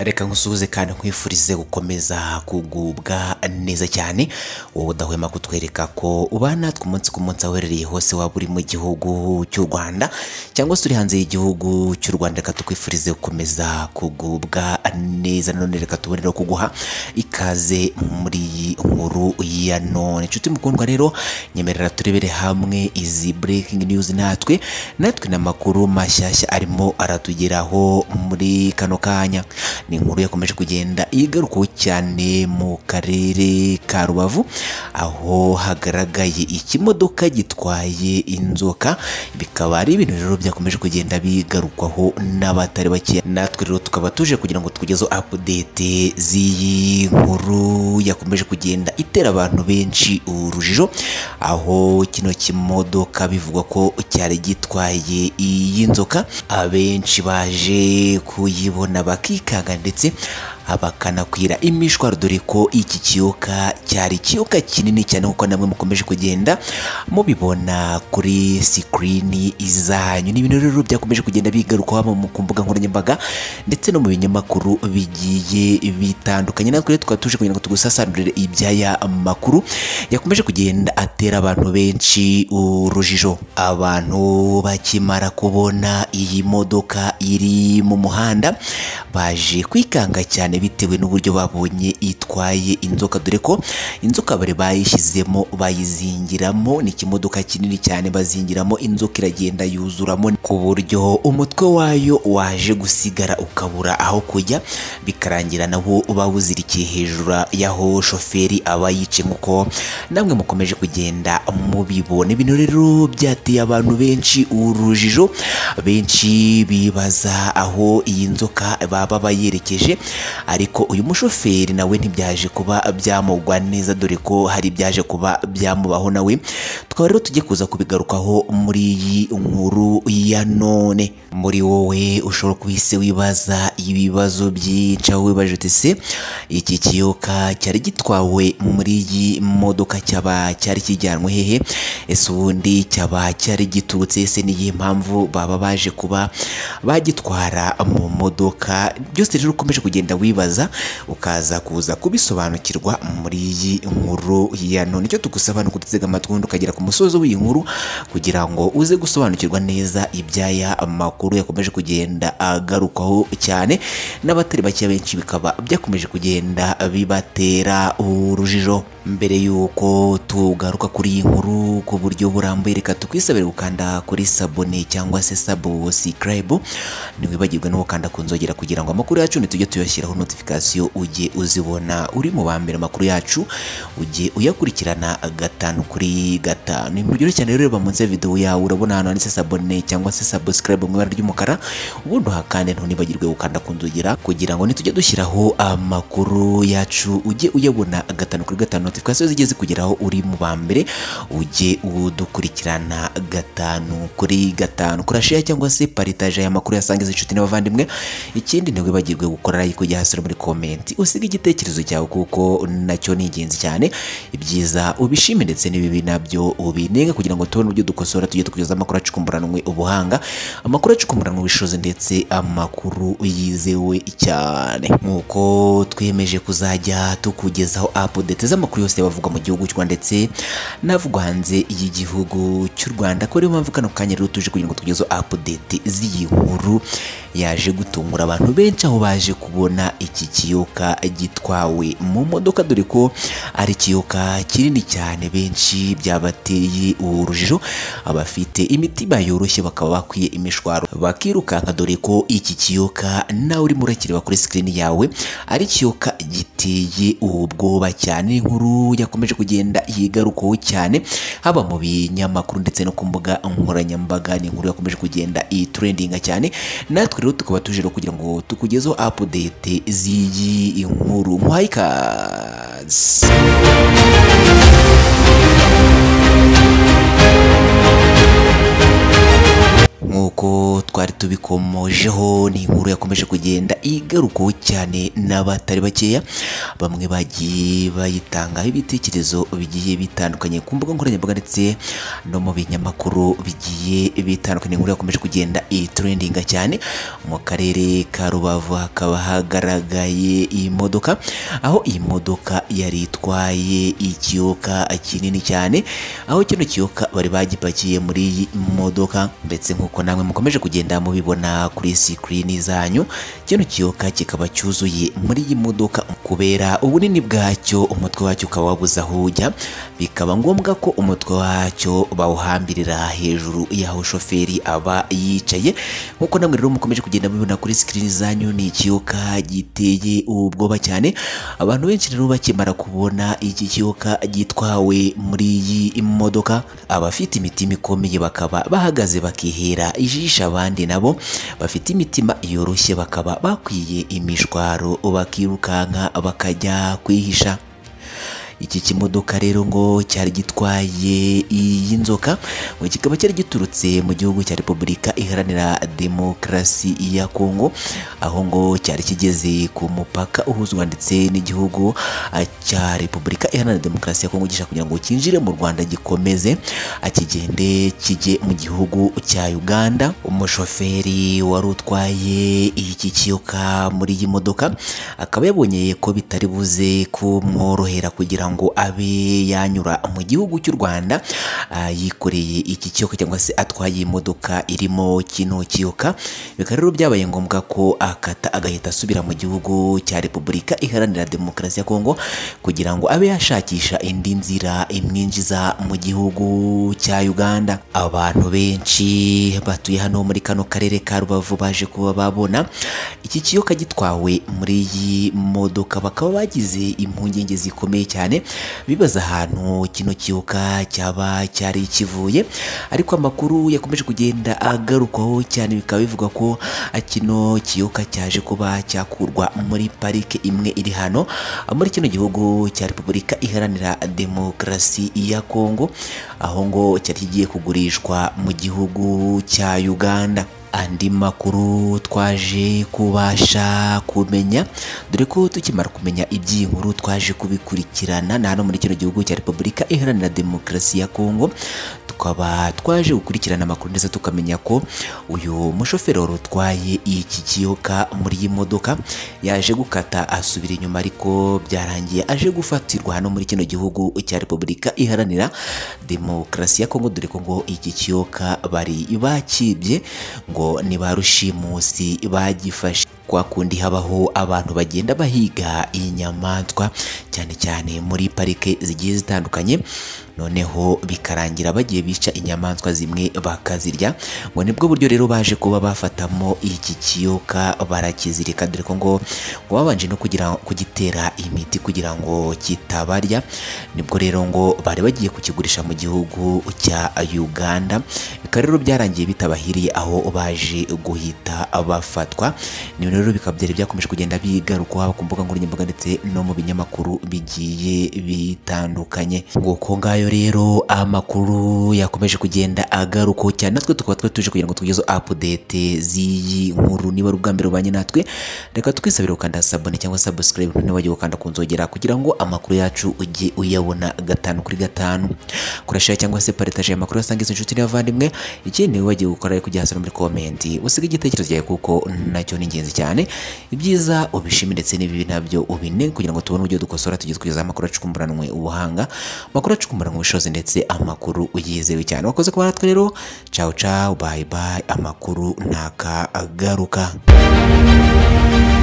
reka nkusuhuze kandi nkwifurize gukomeza kugubwa neza cyane wowe udahwema kutwereka ko ubana umunsi ku munsi aherereye hose waba uri mu gihugu cy'u Rwanda cyangwa se uri hanze y'igihugu cy'u Rwanda. Reka tukwifurize gukomeza kugubwa neza. None reka tubonere kuguha ikaze muri iyi nkuru ya none. Inshuti mukundwa, rero nyemerera turebere hamwe izi breaking news natwe n'amakuru mashyashya arimo aratugeraho muri kano kanya. Ni inkuru yakomeje kugenda igarukaho cyane mu karere ka Rubavu, aho hagaragaye ikimodoka gitwaye inzoka. Bikaba ari ibintu rero byakomeje kugenda bigarukwaho n'abatari bake. Natwe rero tukaba tuje kugira ngo tukugezeho update z'iyi nkuru yakomeje kugenda itera abantu benshi urujijo, aho kino kimodoka bivugwa ko cyari gitwaye iyi nzoka. Abenshi baje kuyibona bakikanga ndetse abakanakwira imishwaro, dore ko iki kiyoka cyari ikiyoka kinini cyane kuko namwe mukomeje kugenda mubibona kuri screen izanyu. Ni ibintu rero byakomeje kugenda bigarukaho mu mbuga nkoranyambaga ndetse no mu binyamakuru bigiye bitandukanye. Natwe tukaba tuje kugira ngo tugusasanurire ibyaya makuru yakomeje kugenda atera abantu benshi urujijo. Abantu bakimara kubona iyi modoka iri mu muhanda baje kwikanga cyane bitewe n'uburyo babonye itwaye inzoka, dore ko inzoka bari bayishyizemo bayizingiramo. Ni ikimodoka kinini cyane bazingiramo inzoka, iragenda yuzuramo ku buryo umutwe wayo waje gusigara ukabura aho kujya, bikarangira nabo bawuzirikiye hejuru y'aho shoferi aba yice, nk'uko namwe mukomeje kugenda mubibona. Ibintu rero byateye abantu benshi urujijo, benshi bibaza aho iyi nzoka baba bayerekeje, ariko uyu mushoferi nawe ntibyaje kuba byamugwa neza, dore ko hari byaje kuba byamubaho nawe. Tukaba rero tujye kuza kubigarukaho muri iyi nkuru ya none. Muri wowe ushobora kubise wibaza ibibazo byinshi, aho wibaje uti se iki kiyoka cyari gitwawe muri iyi modoka cyaba cyari kijyanwe hehe? Ese ubundi cyaba cyari giturutse ese niyi mpamvu baba baje kuba bagitwara mu modoka? Byose rero ukomeje kugenda wibaza ukaza kuza kubisobanukirwa muri iyi nkuru ya none. Icyo tugusaba ni ukutega amatwi ukagera ku musozo w'iyi nkuru kugira ngo uze gusobanukirwa neza ibyaya amakuru yakomeje kugenda agarukaho cyane n'abatari bake. Benshi bikaba byakomeje kugenda bibatera urujijo. Mbere yuko tugaruka kuri iyi nkuru ku buryo burambuye, reka tukwisabire gukanda kuri sabone cyangwa se subscribe, ntiwibagirwe no gukanda ku nzogera kugira ngo amakuru yacu tujye tuyashyiraho notification ujye uzibona uri mu bambere. Amakuru yacu ujye uyakurikirana gatanu kuri gatanu. Ni muryo cyane rero bamunze video yawe urabona hano handitse sabone cyangwa se subscribe mu ibara ry'umukara, ubundi hakande ntibagirwe gukanda ku nzogera kugira ngo nitujye dushyiraho amakuru yacu ujye uyabona gatanu kuri gatanu. Notification zigeze kugeraho uri mu bambere ujye udukurikirana gatanu kuri gatanu. Kora share cyangwa se partage aya makuru yasangiza inshuti n'abavandimwe. Ikindi ntiwibagirwe gukora like ujya hasi muri comment usiga igitekerezo cyawe kuko nacyo ni ingenzi cyane. Ibyiza ubishime ndetse n'ibibi nabyo ubinenga kugira ngo tubone uburyo dukosora tujye tukugeza amakuru acukumburanwe ubuhanga, amakuru acukumburanwe ubushobozi ndetse amakuru yizewe cyane. Nkuko twiyemeje kuzajya tukugezaho update z'amakuru yose bavugwa mu gihugu cy'u Rwanda ndetse n'avugwa hanze y'igihugu cy'u Rwanda. Ko rero mpamvu kano kanya rero tuje kugira ngo tugezeho update z'iyi nkuru yaje gutungura abantu benshi, aho baje kubona iki kiyoka gitwawe mu modoka, dore ko ari ikiyoka kinini cyane. Benshi byabateye urujijo, abafite imitima yoroshye bakaba bakwiye imishwaro bakirukanka, dore ko iki kiyoka nawe urimo urakireba kuri screen yawe ari ikiyoka giteye ubwoba cyane. Inkuru yakomeje kugenda yigarukaho cyane haba mu binyamakuru ndetse no ku mbuga nkoranyambaga. Ni inkuru yakomeje kugenda trendinga cyane. Natwe rero tukaba tuje kugira ngo tukugezeho update z'iyi nkuru. Muhaye ikaze. nk'uko twari tubikomojeho, ni inkuru yakomeje kugenda igarukaho cyane n'abatari bakeya, bamwe bagiye bayitangaho ibitekerezo bigiye bitandukanye ku mbuga nkoranyambaga ndetse no mu binyamakuru bigiye bitandukanye. Inkuru yakomeje kugenda itrendinga cyane mu karere ka Rubavu, hakaba hagaragaye iyi modoka, aho iyi modoka yari itwaye ikiyoka kinini cyane, aho kino kiyoka bari bagipakiye muri iyi modoka, ndetse nk'uko namwe mukomeje kugenda mubibona kuri screen zanyu, kino kiyoka kikaba cyuzuye muri iyi modoka. Kubera ubunini bwacyo, umutwe wacyo ukaba wabuze aho ujya, bikaba ngombwa ko umutwe wacyo bawuhambirira hejuru y'aho shoferi aba yicaye. Nk'uko namwe rero mukomeje kugenda mubibona kuri screen zanyu, ni ikiyoka giteye ubwoba cyane. Abantu benshi rero bakimara kubona iki kiyoka gitwawe muri iyi modoka, abafite imitima ikomeye bakaba bahagaze bakihera ijisho, abandi nabo bafite imitima yoroshye bakaba bakwiye imishwaro bakirukanka bakajya kwihisha. Iki kimodoka rero ngo cyari gitwaye iyi nzoka, ngo kikaba cyari giturutse mu gihugu cya Repubulika Iharanira Demokarasi ya Kongo, aho ngo cyari kigeze ku mupaka uhuzwa ndetse n'igihugu cya Repubulika Iharanira Demokarasi ya Kongo, gishaka kugira ngo kinjire mu Rwanda gikomeze akigende kijye mu gihugu cya Uganda. Umushoferi wari utwaye iki kiyoka muri iyi modoka akaba yabonye ko bitari buze kumworohera kugira ngo abe yanyura mu gihugu cy'u Rwanda yikoreye iki kiyoka cyangwa se atwaye imodoka irimo kino kiyoka. Bikaba rero byabaye ngombwa ko akata agahita asubira mu gihugu cya Repubulika Iharanira Demokarasi ya Kongo kugira ngo abe yashakisha indi nzira imwinjiza mu gihugu cya Uganda. Abantu benshi batuye hano muri kano karere ka Rubavu baje kuba babona iki kiyoka gitwawe muri iyi modoka, bakaba bagize impungenge zikomeye cyane, bibaza ahantu kino kiyoka cyaba cyari kivuye. Ariko amakuru yakomeje kugenda agarukwaho cyane, bikaba bivuga ko kino kiyoka cyaje kuba cyakurwa muri parike imwe iri hano muri kino gihugu cya Repubulika Iharanira Demokarasi ya Kongo, aho ngo cyari kigiye kugurishwa mu gihugu cya Uganda. Andi makuru twaje kubasha kumenya, dore ko tukimara kumenya iby'iyi nkuru twaje kubikurikirana na hano muri kino gihugu cya Repubulika Iharanira Demokarasi ya Kongo, tukaba twaje gukurikirana amakuru ndetse tukamenya ko uyu mushoferi wari utwaye iki kiyoka muri iyi modoka yaje gukata asubira inyuma, ariko byarangiye aje gufatirwa hano muri kino gihugu cya Repubulika Iharanira Demokarasi ya Kongo, dore ko ngo iki kiyoka bari bakibye, ngo ni ba rushimusi bagifashe. Kwa kundi habaho abantu bagenda bahiga inyamaswa cyane cyane muri parike zigiye zitandukanye, noneho bikarangira bagiye bica inyamaswa zimwe bakazirya, ngo nibwo buryo rero baje kuba bafatamo iki kiyoka barakizirika, dore ko ngo babanje no kugitera imiti kugira ngo kitabarya. Nibwo rero ngo bari bagiye kukigurisha mu gihugu cya Uganda, bikaba rero byarangiye bitabahiriye aho baje guhita bafatwa. Ni rero bikaba byari byakomeje kugenda bigarukwa ku mbuga nkoranyambaga ndetse no mu binyamakuru bigiye bitandukanye. Nguko ngayo rero amakuru yakomeje kugenda agaruka cyane, natwe tukaba tuje kugira ngo tugezeho update z'iyi nkuru. Niba ari ubwa mbere ubanye natwe, reka twisabire ukanda sabone cyangwa subscribe, ntiwajye gukanda ku nzogera kugira ngo amakuru yacu ujye uyabona gatanu kuri gatanu. Kurashare cyangwa se partage amakuru yasangiza inshuti n'abavandimwe. Ikindi wajye gukora ari kujya hasi muri comment usiga igitekerezo cyawe, kuko nacyo ni ingenzi cyane. Ibyiza ubishime ndetse n'ibibi nabyo ubine, kugira ngo tubone uburyo dukosora tugezwe amakuru acukumburanwe ubuhanga, amakuru acukumburanwe ubushobozi ndetse amakuru yizewe cyane. Wakoze kuba natwe rero, ciao ciao, bye bye, amakuru ntakagaruka.